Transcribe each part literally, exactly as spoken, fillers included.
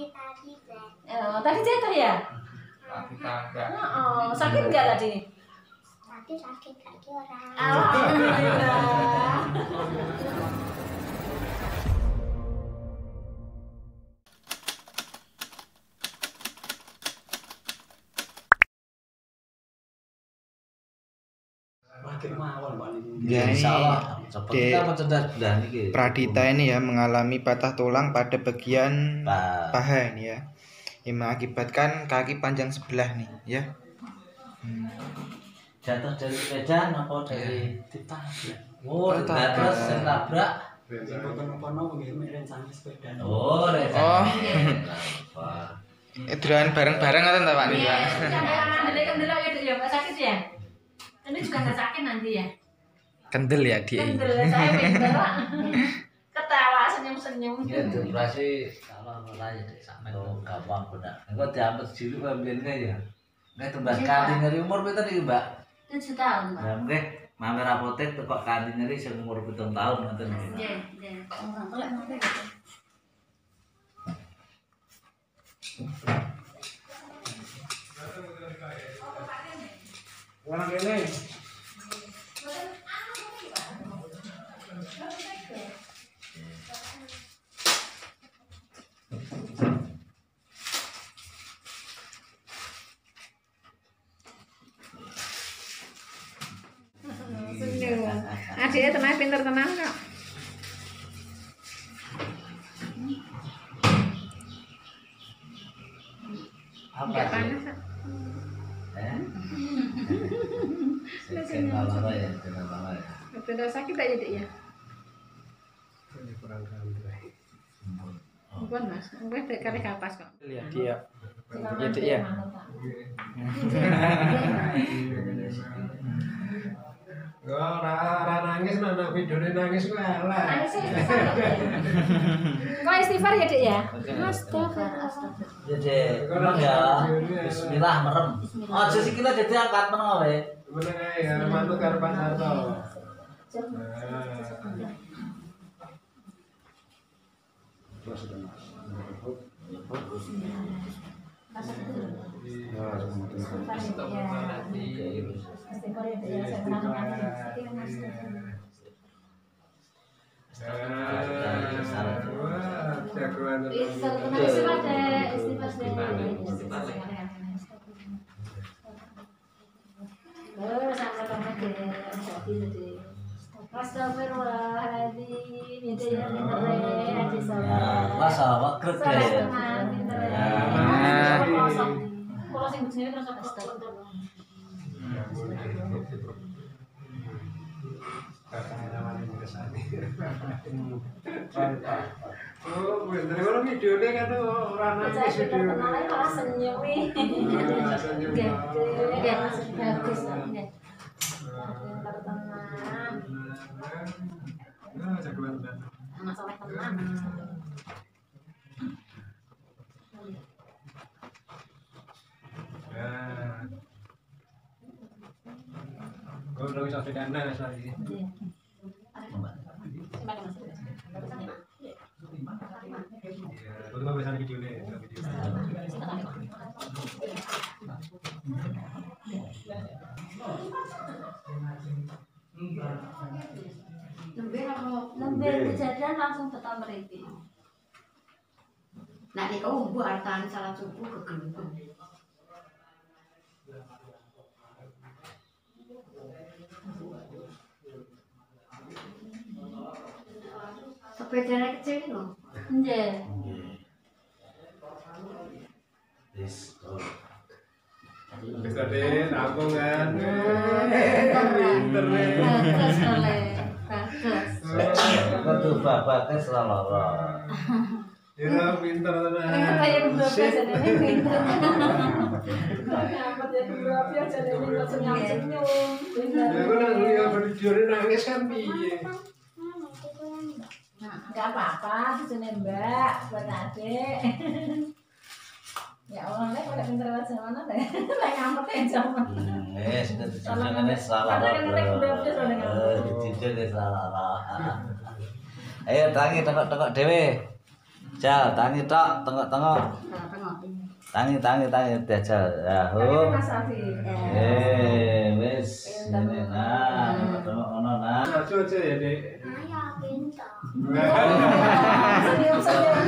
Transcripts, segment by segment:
tadi Oh, tadi jatuh ya? Tapi kagak. Oh, sakit enggak tadi? tadi sakit kaki orang. Alhamdulillah. Ya, ini Pradita ini ya mengalami patah tulang pada bagian paha ini ya, yang mengakibatkan kaki panjang sebelah nih ya. Hmm. Jatuh dari sepeda apa dari ditabrak? Oh, ditabrak sing tabrak. Oh, Oh. Edraan bareng-bareng atau enggak Pak nih? Iya, kendel kendel ya enggak sakit ya? Ini juga enggak sakit nanti ya? Kendel ya dia. Kendel saya pinter Pak. Ketawa senyum-senyum. Ya operasi kalau ora ya sampe gampang benar. Engko diampet jilu pembene ya. Nek tembas kanthi ngeri umur pinten iki, Mbak? tujuh tahun, Pak. Ya nggih, mamer apotek tekok kanthi ngeri sing umur pitung tahun ngoten iki. Nggih, nggih. Golek ngono gitu. Ora kene. Adiknya tenang pinter tenang kok. Apa panas? Eh? Sing kalau ya, kalau ya. Betul sakit aja Dik ya. Ini kurang kantre. Bukan Mas, gue kali kapas kok. Ya dia. Ya Dik ya. Ora ora nangis nang videone nangis ku elek. Nangis kok istighfar ya Dik ya? Astagfirullah. Ya Dek, emang ya. Bismillah merem. Aja sikile dadi angkat meneng wae. Meneng ae ya manut karo Pak Sarto. Astagfirullahaladzim, itu yang pinter Haji Soleh. Masa awak gede. Kalau sing begini terus aku stop. Oh, bener kalau videonya kan ora nangis video. Kenalnya malah senyum nih. Senyum. Gede, bagus nggih. Tenang. Nah, jagoan tenan. Anak soleh tenang. Ya. Kau udah bisa sedana lagi. Ya, kau tuh bisa video nih, video. Lembe kejadian langsung tetap meriti. Nah, ini kau buat artan salat subuh kegelembung. Sepedanya kecil loh. Nggih. Wis. Bisa deh, tampung kan. Pinter nih. Bagus soleh. Bagus. Kok tuh bapaknya selalu Ya, pinter tenan. Kayak dua belas jadi pinter. Nyampe jadi dua belas jadi senyum-senyum. Ya, kau nang lihat videonya nangis kan piye? Nah, enggak apa-apa, di sini Mbak, buat adik. Ya Allah, nek pada pinter aja mana deh. Nek ngampet aja. Eh, sudah dijangan salah. Eh, dijangan salah. Ayo tangi tekok-tekok dhewe. Jal, tangi tok, tengok-tengok. Tangi, tangi, tangi, jal. Ya, ho. Mas Aldi. Eh, wis. Ini nah, tengok ono nah. Aja aja ya, Dek. Ayo pintar. Senyum-senyum.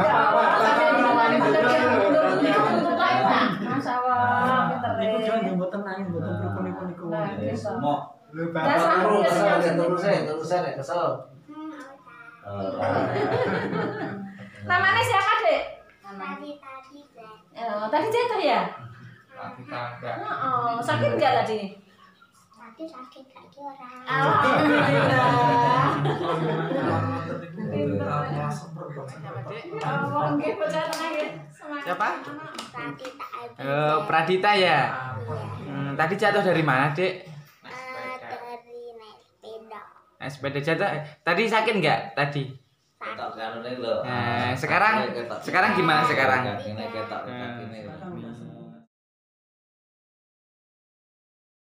Masya Allah, pinter Niku deh. jangan mboten nangis mboten pripun niku niku. Nah, Wis, gitu. mau. Lu Dasar. bapak Terus, terus, terus, terus, terus, kesel. Hmm, Ora. Namanya siapa, Dek? tadi tadi Black. Oh, tadi jatuh ya? Tapi kagak. Oh, sakit enggak tadi? Tadi sakit kaki orang. Alhamdulillah. Oh, mungkin percaya tenang ya. Semangat. Siapa? Tadi tadi. Eh, Pradita ya. Hmm, tadi jatuh dari mana, Dek? Eh, dari naik sepeda. Eh, sepeda jatuh. Tadi sakit nggak tadi? Ketok karo ning lho. Eh, sekarang- sekarang gimana sekarang? Kakine ketok Eh. kakine.